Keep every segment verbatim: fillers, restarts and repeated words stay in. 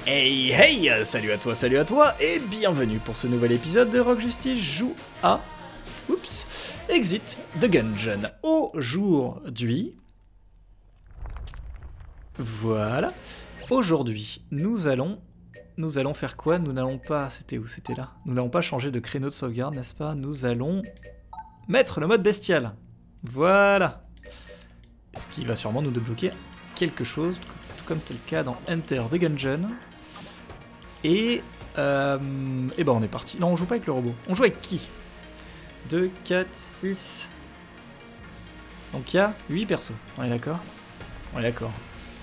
Hey hey, salut à toi, salut à toi, et bienvenue pour ce nouvel épisode de Rock Justice joue à... Oups, Exit the Gungeon. Aujourd'hui... Voilà. Aujourd'hui, nous allons... Nous allons faire quoi? Nous n'allons pas... C'était où? C'était là. Nous n'allons pas changer de créneau de sauvegarde, n'est-ce pas? Nous allons... mettre le mode bestial. Voilà. Ce qui va sûrement nous débloquer quelque chose, tout comme c'était le cas dans Enter the Gungeon. Et, euh, et ben on est parti. Non, on joue pas avec le robot. On joue avec qui? deux, quatre, six... Donc il y a huit persos. On est d'accord? On est d'accord.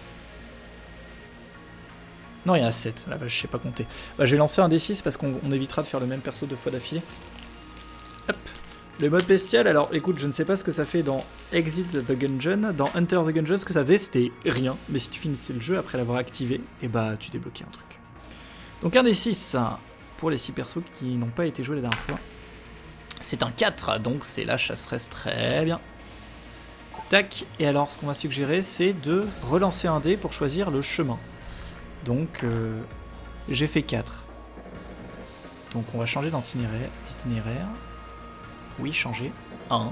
Non, il y en a sept. Là, bah, je sais pas compter. Bah, je vais lancer un D six parce qu'on on évitera de faire le même perso deux fois d'affilée. Hop. Le mode bestial, alors écoute, je ne sais pas ce que ça fait dans Exit the Gungeon. Dans Enter the Gungeon, ce que ça faisait, c'était rien. Mais si tu finissais le jeu après l'avoir activé, et bah tu débloquais un truc. Donc un des six, pour les six persos qui n'ont pas été joués la dernière fois. C'est un quatre, donc c'est la chasseresse, très bien. Tac, et alors ce qu'on va suggérer, c'est de relancer un dé pour choisir le chemin. Donc euh, j'ai fait quatre. Donc on va changer d'itinéraire. d'itinéraire. Oui, changer. un.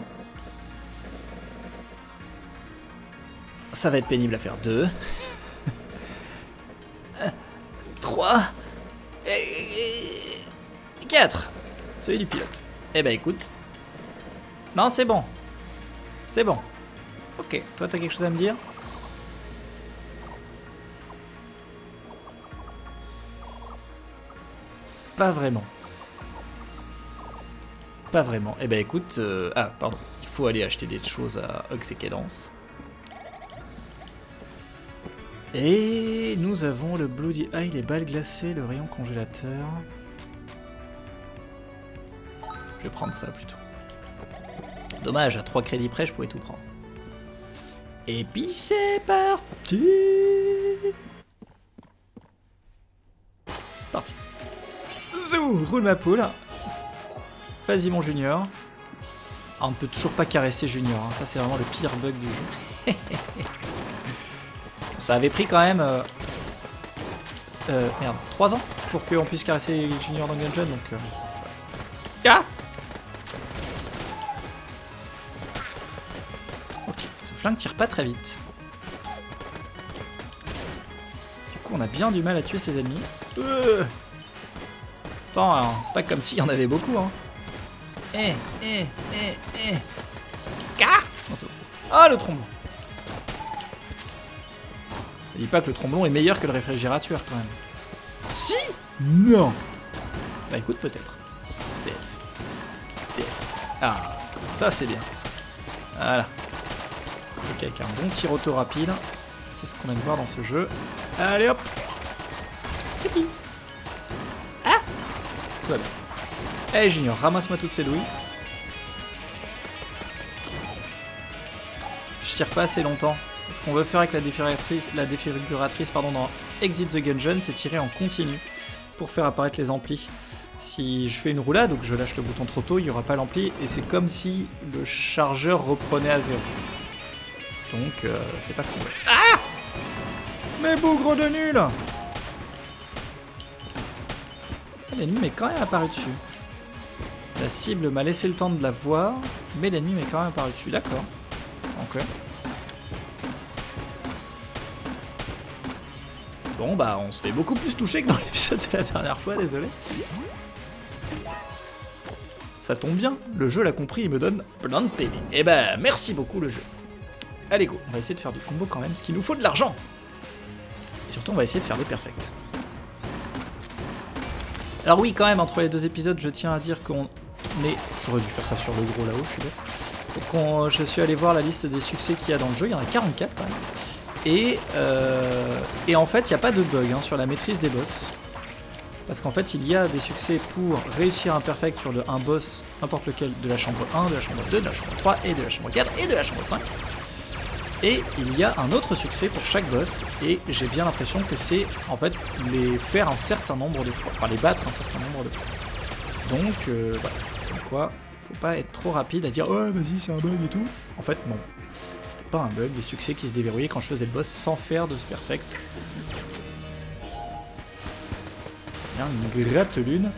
Ça va être pénible à faire. deux. trois. Et quatre. Celui du pilote. Eh ben écoute. Non, c'est bon. C'est bon. Ok, toi t'as quelque chose à me dire? Pas vraiment. Pas vraiment. Eh ben écoute... Euh... Ah, pardon. Il faut aller acheter des choses à Ox et Cadence. Et nous avons le Bloody Eye, les balles glacées, le rayon congélateur. Je vais prendre ça plutôt. Dommage, à trois crédits près, je pouvais tout prendre. Et puis c'est parti. C'est parti. Zou, roule ma poule. Vas-y mon Junior. Ah, on ne peut toujours pas caresser Junior, hein. Ça c'est vraiment le pire bug du jeu. Ça avait pris quand même... Euh, euh, merde, trois ans pour qu'on puisse caresser Junior dans Gungeon, donc... Euh, ah ok, ce flingue tire pas très vite. Du coup on a bien du mal à tuer ses ennemis. Euh Attends, hein, c'est pas comme s'il y en avait beaucoup, hein. Eh, eh, eh, eh. Ah non, c'est bon. Ah, le tromblon. Je dis pas que le tromblon est meilleur que le réfrigérateur quand même. Si. Non. Bah écoute, peut-être. P F. P F. Ah, ça c'est bien. Voilà. Ok, avec un bon tir auto rapide. C'est ce qu'on aime voir dans ce jeu. Allez hop. Ah. Tout va bien. Allez Junior, ramasse-moi toutes ces douilles. Je tire pas assez longtemps. Ce qu'on veut faire avec la défiguratrice, la défiguratrice pardon, dans Exit the Gungeon, c'est tirer en continu pour faire apparaître les amplis. Si je fais une roulade ou que je lâche le bouton trop tôt, il n'y aura pas l'ampli et c'est comme si le chargeur reprenait à zéro. Donc euh, c'est pas ce qu'on veut. Ah! Mais bougre de nul! L'ennemi m'est quand même apparu dessus. La cible m'a laissé le temps de la voir, mais l'ennemi m'est quand même apparu dessus. D'accord. Ok. Bon bah on se fait beaucoup plus toucher que dans l'épisode de la dernière fois, désolé. Ça tombe bien, le jeu l'a compris, il me donne plein de P V. Eh ben merci beaucoup le jeu. Allez go, on va essayer de faire du combo quand même, parce qu'il nous faut de l'argent. Et surtout on va essayer de faire des perfects. Alors oui quand même, entre les deux épisodes, je tiens à dire qu'on est... J'aurais dû faire ça sur le gros là-haut, je suis bête. Donc on... je suis allé voir la liste des succès qu'il y a dans le jeu, il y en a quarante-quatre quand même. Et, euh, et en fait, il n'y a pas de bug hein, sur la maîtrise des boss. Parce qu'en fait, il y a des succès pour réussir un perfect sur le, un boss, n'importe lequel, de la chambre un, de la chambre deux, de la chambre trois, et de la chambre quatre, et de la chambre cinq. Et il y a un autre succès pour chaque boss, et j'ai bien l'impression que c'est, en fait, les faire un certain nombre de fois. Enfin, les battre un certain nombre de fois. Donc, euh, voilà. Donc quoi, faut pas être trop rapide à dire « Oh, vas-y, c'est un bug et tout ». En fait, non. Pas un bug, des succès qui se déverrouillaient quand je faisais le boss sans faire de ce perfect. Bien, une gratte-lune.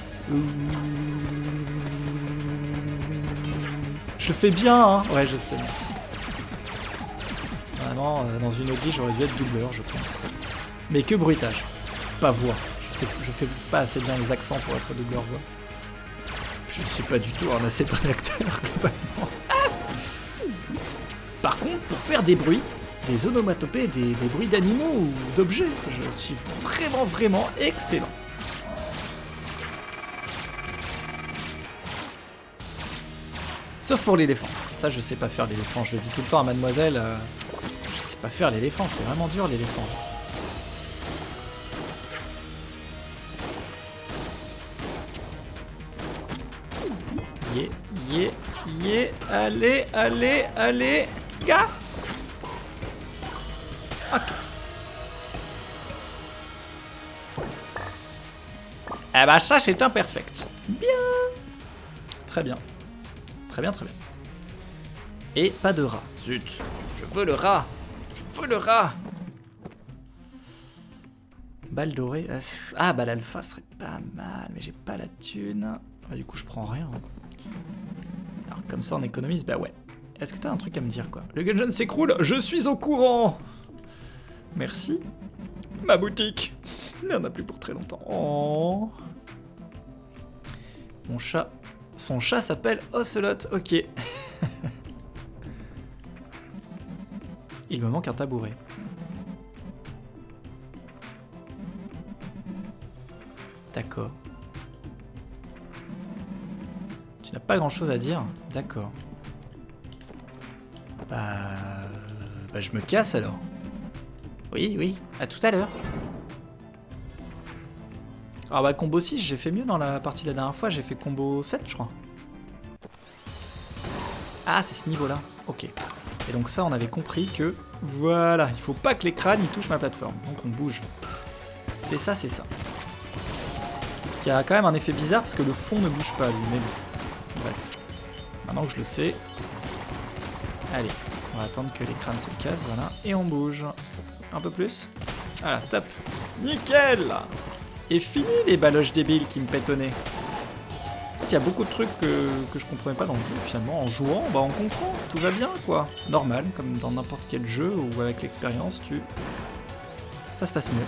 Je fais bien, hein. Ouais, je sais, merci. Vraiment, euh, dans une Audi, j'aurais dû être doubleur, je pense. Mais que bruitage, pas voix. Je, sais, je fais pas assez bien les accents pour être doubleur voix. Je suis pas du tout un assez bon acteur, globalement. Par contre, pour faire des bruits, des onomatopées, des, des bruits d'animaux ou d'objets, je suis vraiment, vraiment excellent. Sauf pour l'éléphant. Ça, je sais pas faire l'éléphant. Je le dis tout le temps à mademoiselle. Euh, je sais pas faire l'éléphant. C'est vraiment dur, l'éléphant. Yeah, yeah, yeah. Allez, allez, allez. Gars. Ok. Eh bah, ça, c'est imperfect. Bien. Très bien. Très bien, très bien. Et pas de rat. Zut. Je veux le rat. Je veux le rat. Balle dorée. Ah, balle alpha serait pas mal. Mais j'ai pas la thune. Bah, du coup, je prends rien. Alors, comme ça, on économise. Bah ouais. Est-ce que t'as un truc à me dire, quoi? Le Gungeon s'écroule. Je suis au courant. Merci. Ma boutique. Il n'y en a plus pour très longtemps. Oh. Mon chat. Son chat s'appelle Ocelot, ok. Il me manque un tabouret. D'accord. Tu n'as pas grand chose à dire? D'accord. Bah... bah... je me casse alors. Oui, oui, à tout à l'heure. Alors bah combo six, j'ai fait mieux dans la partie de la dernière fois, j'ai fait combo sept je crois. Ah c'est ce niveau là, ok. Et donc ça on avait compris que, voilà, il faut pas que les crânes ils touchent ma plateforme, donc on bouge. C'est ça, c'est ça. Ce qui a quand même un effet bizarre parce que le fond ne bouge pas lui, mais bon. Bref. Maintenant que je le sais. Allez, on va attendre que les crânes se cassent, voilà, et on bouge. Un peu plus. Voilà, top. Nickel. Et fini les baloches débiles qui me pétonnaient. Il y a beaucoup de trucs que, que je comprenais pas dans le jeu, finalement. En jouant, bah on comprend, tout va bien, quoi. Normal, comme dans n'importe quel jeu, ou avec l'expérience, tu... ça se passe mieux.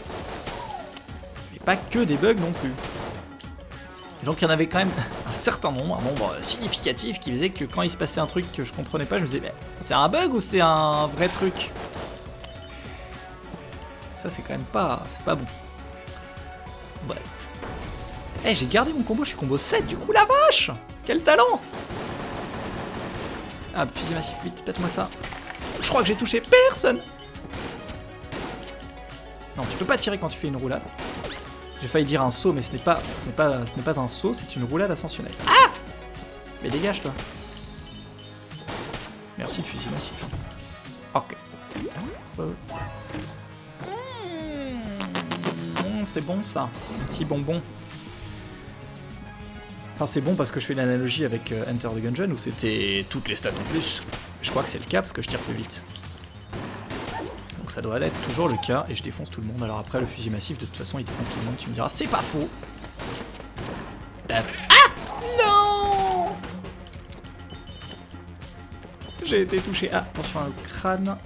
Et pas que des bugs non plus. Et donc il y en avait quand même un certain nombre, un nombre significatif, qui faisait que quand il se passait un truc que je comprenais pas, je me disais, c'est un bug ou c'est un vrai truc? Ça c'est quand même pas... c'est pas bon. Bref. Eh, hey, j'ai gardé mon combo, je suis combo sept du coup, la vache! Quel talent! Ah, fusil massif, vite, pète-moi ça. Je crois que j'ai touché personne! Non, tu peux pas tirer quand tu fais une roulade. J'ai failli dire un saut, mais ce n'est pas, ce n'est pas, ce n'est pas un saut, c'est une roulade ascensionnelle. Ah! Mais dégage, toi. Merci le fusil massif. Ok. C'est bon ça, un petit bonbon. Enfin c'est bon parce que je fais l'analogie avec euh, Enter the Gungeon où c'était toutes les stats en plus. Je crois que c'est le cas parce que je tire plus vite. Donc ça doit être toujours le cas et je défonce tout le monde. Alors après le fusil massif de toute façon il défonce tout le monde, tu me diras c'est pas faux. Daf. Ah non. J'ai été touché. Ah attention à le crâne.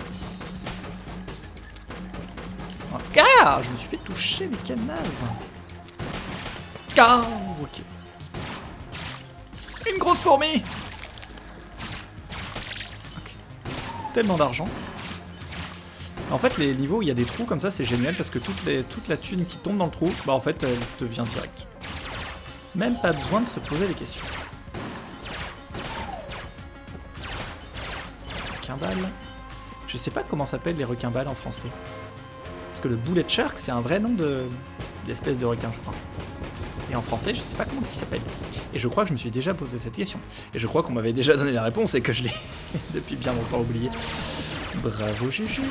Ah, je me suis fait toucher, mais quelle naze. Ah, ok. Une grosse fourmi. Ok. Tellement d'argent. En fait, les niveaux où il y a des trous comme ça, c'est génial parce que toute, les, toute la thune qui tombe dans le trou, bah en fait, elle te vient direct. Même pas besoin de se poser des questions. Requin-balle. Je sais pas comment s'appellent les requins-balles en français. Parce que le bullet shark, c'est un vrai nom d'espèce de, de requin, je crois. Et en français, je sais pas comment il s'appelle. Et je crois que je me suis déjà posé cette question. Et je crois qu'on m'avait déjà donné la réponse et que je l'ai depuis bien longtemps oublié. Bravo G G.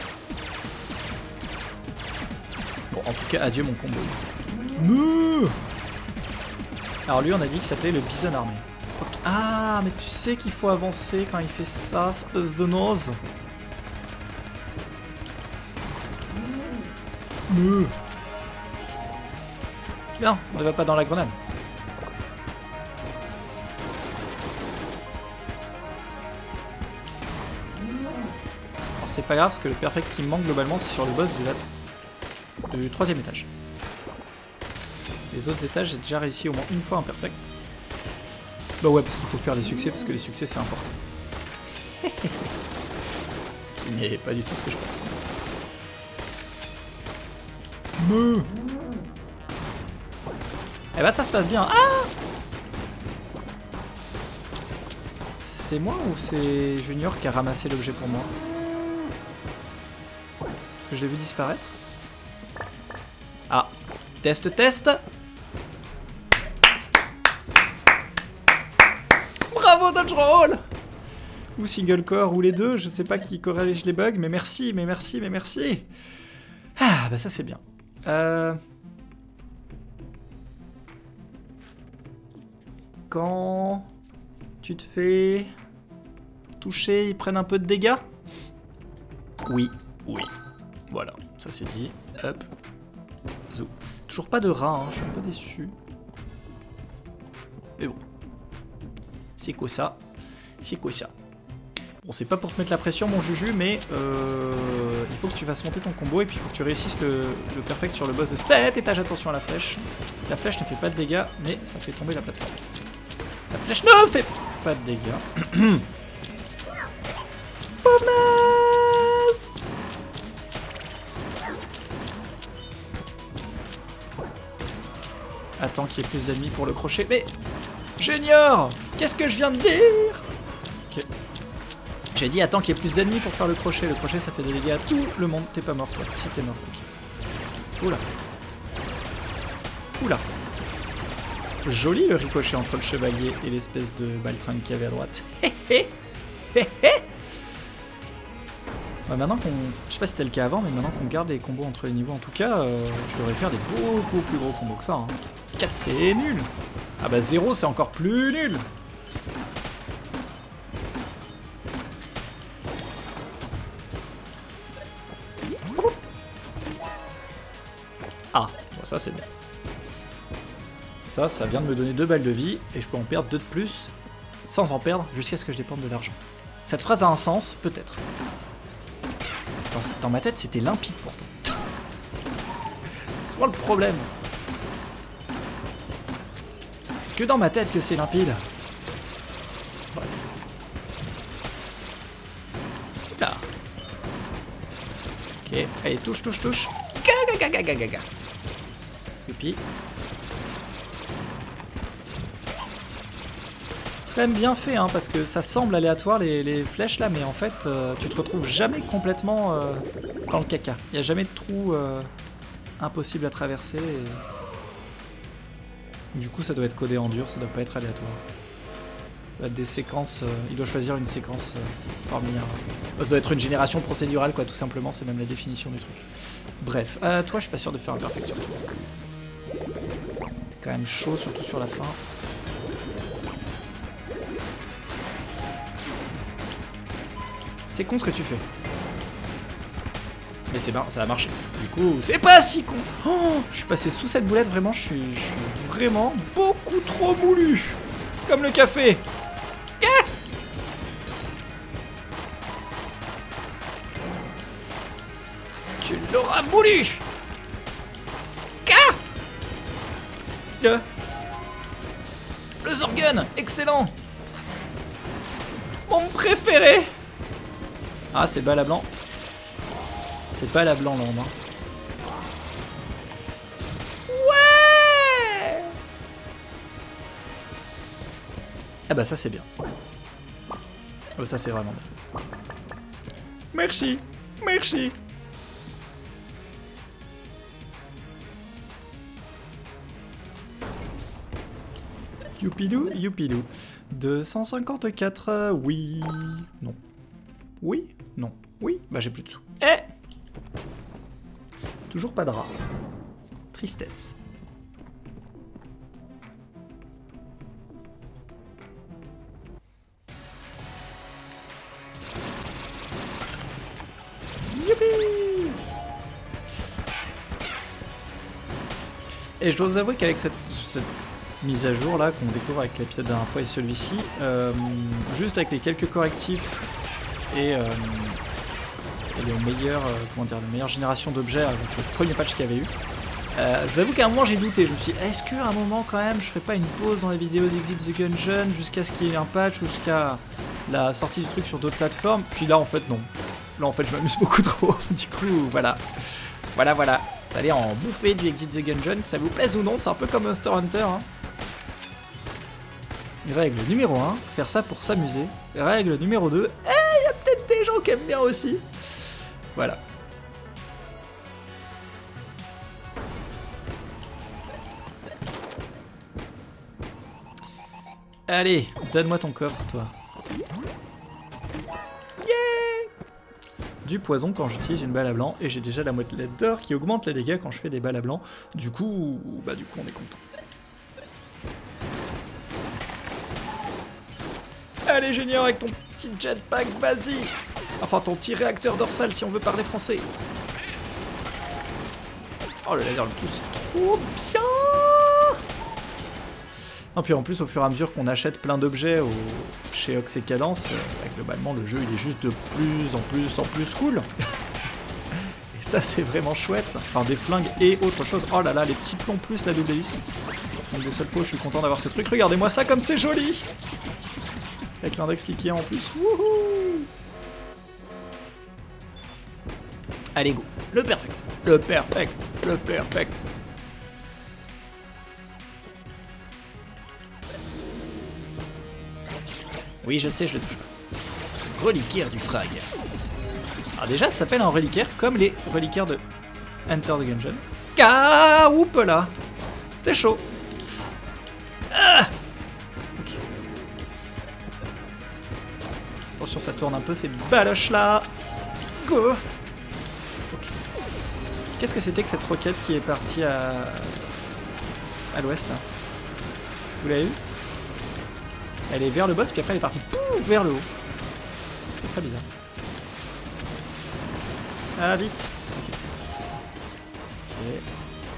Bon, en tout cas, adieu mon combo. Mouh. Alors lui, on a dit qu'il s'appelait le bison armé. Okay. Ah, mais tu sais qu'il faut avancer quand il fait ça, espèce de nose. Mouh. Non, on ne va pas dans la grenade. Alors c'est pas grave, parce que le perfect qui me manque globalement, c'est sur le boss de la... du troisième étage. Les autres étages, j'ai déjà réussi au moins une fois un perfect. Bah ouais, parce qu'il faut faire les succès, parce que les succès c'est important. Ce qui n'est pas du tout ce que je pense. Me. Eh bah ça se passe bien. Ah! C'est moi ou c'est Junior qui a ramassé l'objet pour moi? Parce que je l'ai vu disparaître. Ah. Test, test. Bravo Dodge Roll! Ou single core, ou les deux, je sais pas qui corrige les bugs, mais merci, mais merci, mais merci. Ah, bah ça c'est bien. Euh... Quand tu te fais toucher, ils prennent un peu de dégâts? Oui, oui. Voilà, ça c'est dit. Hop. Zou. Toujours pas de rat, hein, je suis un peu déçu. Mais bon. C'est quoi ça? C'est quoi ça? Bon, c'est pas pour te mettre la pression, mon Juju, mais euh, il faut que tu fasses monter ton combo et puis il faut que tu réussisses le, le perfect sur le boss de cet étage. Attention à la flèche. La flèche ne fait pas de dégâts, mais ça fait tomber la plateforme. La flèche ne fait pas de dégâts. Pauvre naze! Attends qu'il y ait plus d'ennemis pour le crochet. Mais Junior, qu'est-ce que je viens de dire? Ok. J'ai dit attends qu'il y ait plus d'ennemis pour faire le crochet. Le crochet ça fait des dégâts à tout le monde. T'es pas mort toi. Si t'es mort, ok. Oula. Oula. Joli le ricochet entre le chevalier et l'espèce de baltringue qu'il y avait à droite. Hé hé hé hé. Bah maintenant qu'on... Je sais pas si c'était le cas avant, mais maintenant qu'on garde les combos entre les niveaux, en tout cas, euh, je devrais faire des beaucoup plus gros combos que ça. Hein. quatre c'est nul. Ah bah zéro c'est encore plus nul. Ah, bon, ça c'est bien. Ça, ça vient de me donner deux balles de vie, et je peux en perdre deux de plus, sans en perdre, jusqu'à ce que je dépense de l'argent. Cette phrase a un sens, peut-être. Dans, dans ma tête, c'était limpide pourtant. C'est souvent le problème. C'est que dans ma tête que c'est limpide. Bref. Là. Ok, allez, touche, touche, touche. Gaga, gaga, gaga, gaga. Youpi. C'est quand même bien fait, hein, parce que ça semble aléatoire les, les flèches là, mais en fait, euh, tu te retrouves jamais complètement euh, dans le caca. Il n'y a jamais de trou euh, impossible à traverser. Et... Du coup, ça doit être codé en dur, ça doit pas être aléatoire. Ça doit être des séquences. Euh, il doit choisir une séquence euh, parmi un. Ça doit être une génération procédurale, quoi, tout simplement. C'est même la définition du truc. Bref, euh, toi, je suis pas sûr de faire un perfect sur toi. T'es quand même chaud, surtout sur la fin. C'est con ce que tu fais. Mais c'est bien, ça a marché. Du coup, c'est pas si con. Oh, je suis passé sous cette boulette, vraiment, je suis, je suis vraiment beaucoup trop moulu. Comme le café. Ah, tu l'auras moulu. Ah, le... le Zorgun, excellent. Mon préféré. Ah, c'est balle à blanc. C'est pas la blanc là en main. Ouais. Ah bah ça c'est bien. Oh, ça c'est vraiment bien. Merci. Merci. Youpidou, youpidou. deux cent cinquante-quatre, euh, oui. Non. Oui. Non. Oui. Bah j'ai plus de sous. Eh. Toujours pas de rat. Tristesse. Youpi! Et je dois vous avouer qu'avec cette, cette mise à jour là qu'on découvre avec l'épisode de la dernière fois et celui-ci, euh, juste avec les quelques correctifs et, euh, et le meilleur, euh, comment dire, la meilleure génération d'objets avec le premier patch qu'il y avait eu, euh, je vous avoue qu'à un moment j'ai douté, je me suis dit est-ce qu'à un moment quand même je ferais pas une pause dans les vidéos d'Exit the Gungeon jusqu'à ce qu'il y ait un patch ou jusqu'à la sortie du truc sur d'autres plateformes, puis là en fait non. Là en fait je m'amuse beaucoup trop, du coup voilà. Voilà voilà. Vous allez en bouffer du Exit the Gungeon, que ça vous plaise ou non, c'est un peu comme Monster Hunter. Hein. Règle numéro un, faire ça pour s'amuser. Règle numéro deux, eh, il y a peut-être des gens qui aiment bien aussi. Voilà. Allez, donne-moi ton coffre, toi. Yeah! Du poison quand j'utilise une balle à blanc, et j'ai déjà la motelette d'or qui augmente les dégâts quand je fais des balles à blanc. Du coup, bah du coup on est content. Allez Junior avec ton petit jetpack, vas-y. Enfin ton petit réacteur dorsal si on veut parler français. Oh le laser le tout c'est trop bien. Non puis en plus au fur et à mesure qu'on achète plein d'objets au... chez Ox et Cadence, euh, globalement le jeu il est juste de plus en plus en plus cool. Et ça c'est vraiment chouette. Enfin des flingues et autre chose. Oh là là les petits plombs plus la double hélice. C'est une des seules fois où je suis content d'avoir ce truc. Regardez-moi ça comme c'est joli. Avec l'index liquide en plus. Wouhou! Allez go. Le perfect. Le perfect. Le perfect. Oui, je sais, je le touche pas. Reliquaire du frag. Alors déjà, ça s'appelle un reliquaire comme les reliquaires de Enter the Gungeon. Ah, oup là. C'était chaud. Ah ok. Attention, ça tourne un peu ces baloches là. Go. Okay. Qu'est-ce que c'était que cette roquette qui est partie à, à l'ouest là? Vous l'avez vu? Elle est vers le boss, puis après elle est partie pouf, vers le haut. C'est très bizarre. Ah, vite. Ok, c'est bon. Ok.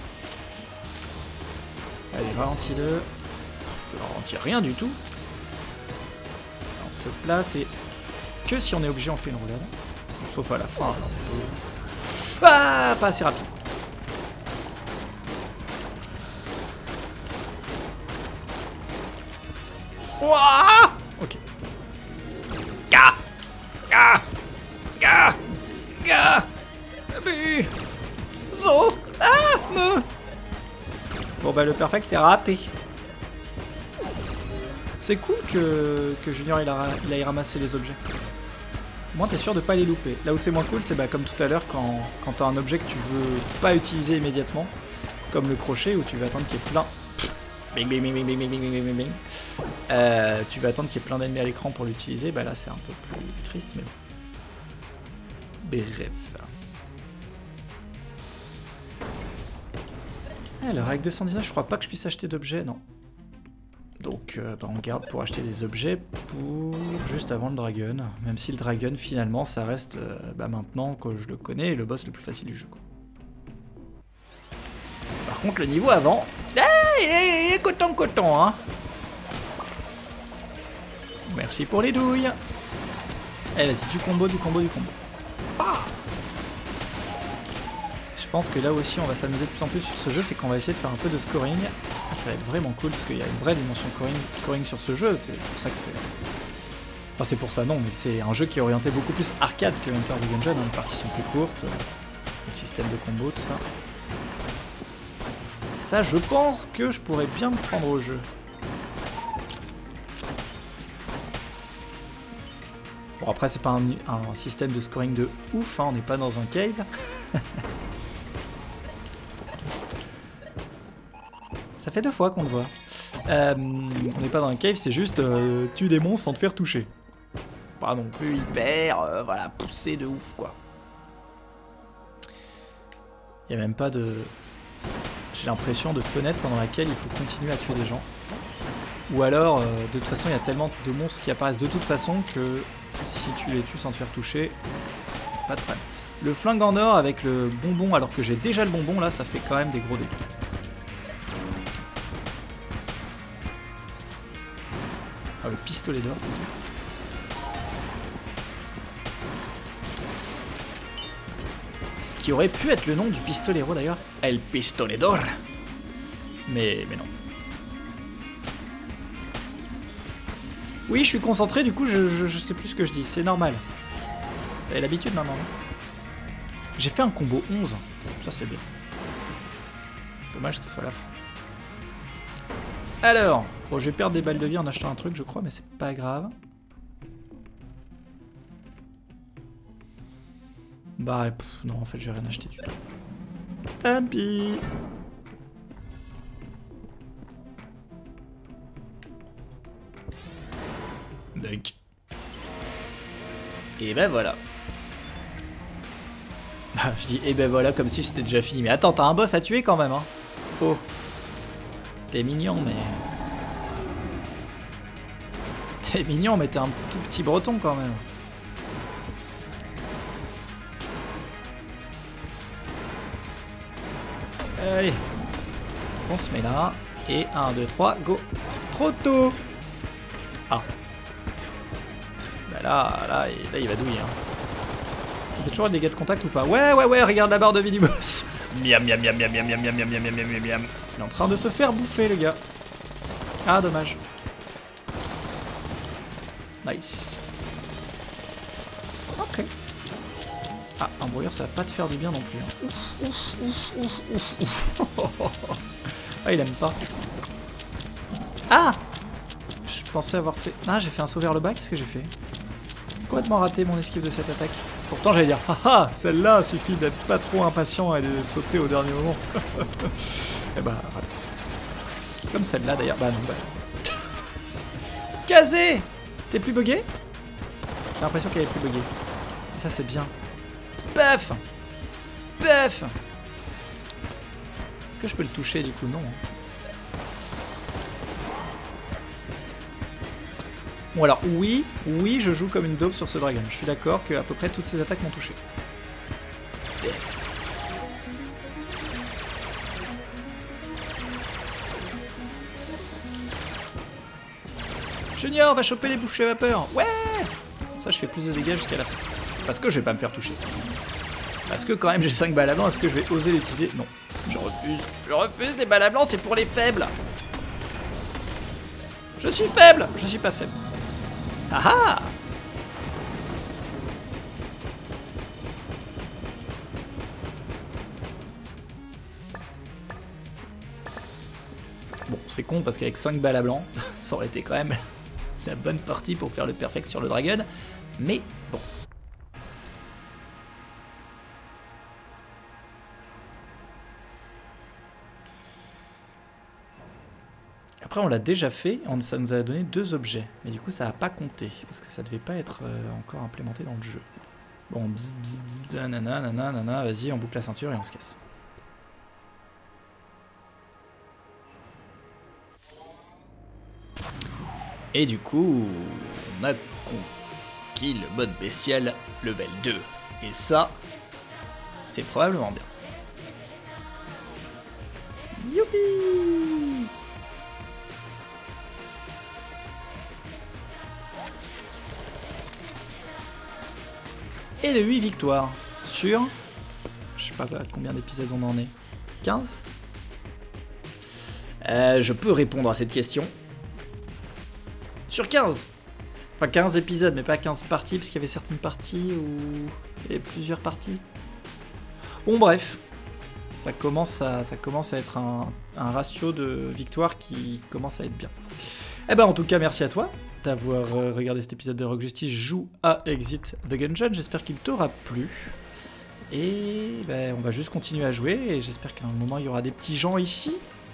Allez, ralentis-le. Je ne ralentis rien du tout. On se place et que si on est obligé, on fait une roulade. Sauf à la fin. Alors on peut... Ah, pas assez rapide. Ouah ok. Ga Ga Ga Ga Bu Zo Ah me Bon bah le perfect c'est raté. C'est cool que, que Junior il, a, il aille ramasser les objets. Au moins t'es sûr de pas les louper. Là où c'est moins cool c'est bah comme tout à l'heure quand, quand t'as un objet que tu veux pas utiliser immédiatement, comme le crochet où tu vas attendre qu'il y ait plein. Bing, bing, bing, bing, bing, bing, bing, bing, bing. Euh, tu vas attendre qu'il y ait plein d'ennemis à l'écran pour l'utiliser, bah là c'est un peu plus triste, mais bon. Bref. Alors avec deux cent dix-neuf, je crois pas que je puisse acheter d'objets, non. Donc euh, bah, on garde pour acheter des objets pour juste avant le dragon, même si le dragon finalement ça reste euh, bah, maintenant que je le connais le boss le plus facile du jeu. Quoi. Par contre le niveau avant, ah, il est coton coton hein. Merci pour les douilles. Allez vas-y, du combo, du combo, du combo. Ah je pense que là aussi on va s'amuser de plus en plus sur ce jeu, c'est qu'on va essayer de faire un peu de scoring. Ah, ça va être vraiment cool parce qu'il y a une vraie dimension scoring, scoring sur ce jeu, c'est pour ça que c'est... Enfin c'est pour ça non, mais c'est un jeu qui est orienté beaucoup plus arcade que Enter the Gungeon, hein. Les parties sont plus courtes, le système de combo, tout ça. Ça je pense que je pourrais bien me prendre au jeu. Bon après c'est pas un, un système de scoring de ouf, hein, on n'est pas dans un cave. Ça fait deux fois qu'on le voit. Euh, on n'est pas dans un cave, c'est juste euh, tue des monstres sans te faire toucher. Pas non plus hyper, euh, voilà, poussé de ouf quoi. Il n'y a même pas de... J'ai l'impression de fenêtre pendant laquelle il faut continuer à tuer des gens. Ou alors, euh, de toute façon, il y a tellement de monstres qui apparaissent de toute façon que si tu les tues sans te faire toucher, pas de problème. Le flingue en or avec le bonbon, alors que j'ai déjà le bonbon, là, ça fait quand même des gros dégâts. Enfin, le pistolet d'or. Ce qui aurait pu être le nom du pistolero d'ailleurs. El pistolet d'or. Mais, mais non. Oui, je suis concentré, du coup, je, je, je sais plus ce que je dis. C'est normal. J'ai l'habitude maintenant. J'ai fait un combo onze. Ça, c'est bien. Dommage que ce soit la fin. Alors, bon, je vais perdre des balles de vie en achetant un truc, je crois, mais c'est pas grave. Bah, pff, non, en fait, je vais rien acheter du tout. Tant pis. Donc. Et ben voilà. Bah, je dis et ben voilà comme si c'était déjà fini. Mais attends, t'as un boss à tuer quand même, hein. Oh. T'es mignon, mais... T'es mignon, mais t'es un tout petit breton quand même. Allez. On se met là. Et un, deux, trois, go. Trop tôt. Ah. Bah là, là, là il va douiller. Hein. Ça fait toujours le dégât de contact ou pas? Ouais, ouais, ouais, regarde la barre de vie du boss. Miam, miam, miam, miam, miam, miam, miam, miam, miam, miam, miam, miam. Il est en train de se faire bouffer, le gars. Ah, dommage. Nice. Ok. Ah, un brouilleur, ça va pas te faire du bien non plus. Hein. Ouf, ouf, ouf, ouf, ouf, ouf. Ah, il aime pas. Ah! Je pensais avoir fait... Ah, j'ai fait un saut vers le bas, qu'est-ce que j'ai fait? Complètement raté mon esquive de cette attaque. Pourtant, j'allais dire, haha, celle-là, suffit d'être pas trop impatient et de sauter au dernier moment. Eh bah, raté. Comme celle-là d'ailleurs. Bah non, bah. Kazé! T'es plus bugué? J'ai l'impression qu'elle est plus buguée. Et ça, c'est bien. Paf! Paf! Est-ce que je peux le toucher du coup? Non. Bon alors oui, oui je joue comme une dope sur ce dragon. Je suis d'accord que à peu près toutes ces attaques m'ont touché. Junior va choper les bouffées à vapeur. Ouais! Comme ça je fais plus de dégâts jusqu'à la fin. Parce que je vais pas me faire toucher. Parce que quand même j'ai cinq balles à blanc, est-ce que je vais oser l'utiliser? Non. Je refuse. Je refuse, les balles à blanc c'est pour les faibles. Je suis faible! Je suis pas faible. Ah ah! Bon, c'est con parce qu'avec cinq balles à blanc, ça aurait été quand même la bonne partie pour faire le perfect sur le dragon. Mais bon. Après on l'a déjà fait, on, ça nous a donné deux objets, mais du coup ça n'a pas compté, parce que ça devait pas être euh, encore implémenté dans le jeu. Bon, bzz, bzz, bzz, nanana, nanana, nanana, vas-y, on boucle la ceinture et on se casse. Et du coup, on a conquis le mode bestial level deux. Et ça, c'est probablement bien. Youpi! Et de huit victoires sur... Je sais pas combien d'épisodes on en est. quinze euh, Je peux répondre à cette question. Sur quinze. Pas quinze épisodes, mais pas quinze parties, parce qu'il y avait certaines parties où il y avait plusieurs parties. Bon bref, ça commence à, ça commence à être un, un ratio de victoires qui commence à être bien. Eh ben en tout cas, merci à toi d'avoir regardé cet épisode de Rogue Justice joue à Exit the Gungeon. J'espère qu'il t'aura plu. Et ben, on va juste continuer à jouer, et j'espère qu'à un moment il y aura des petits gens ici.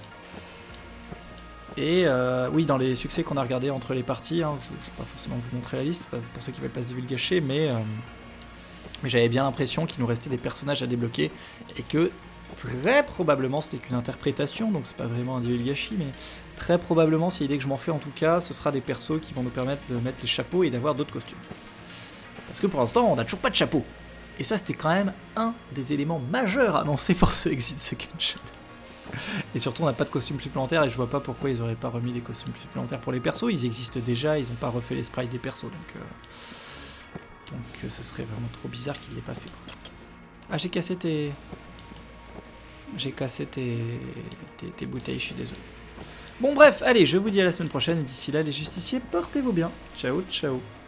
Et euh, oui, dans les succès qu'on a regardés entre les parties, hein, je ne vais pas forcément vous montrer la liste, pour ceux qui ne veulent pas se divulgacher, mais, euh, mais j'avais bien l'impression qu'il nous restait des personnages à débloquer, et que très probablement, ce n'est qu'une interprétation, donc c'est pas vraiment un divulgachi, mais très probablement, c'est l'idée que je m'en fais en tout cas, ce sera des persos qui vont nous permettre de mettre les chapeaux et d'avoir d'autres costumes. Parce que pour l'instant, on n'a toujours pas de chapeau. Et ça, c'était quand même un des éléments majeurs annoncés pour ce Exit the Gungeon. Et surtout, on n'a pas de costumes supplémentaires et je vois pas pourquoi ils auraient pas remis des costumes supplémentaires pour les persos. Ils existent déjà, ils ont pas refait les sprites des persos, donc euh... donc euh, ce serait vraiment trop bizarre qu'ils l'aient pas fait. Quoi. Ah, j'ai cassé tes, j'ai cassé tes... tes tes bouteilles, je suis désolé. Bon bref, allez, je vous dis à la semaine prochaine et d'ici là, les justiciers, portez-vous bien. Ciao, ciao.